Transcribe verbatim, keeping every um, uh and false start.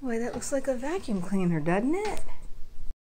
Boy, that looks like a vacuum cleaner, doesn't it?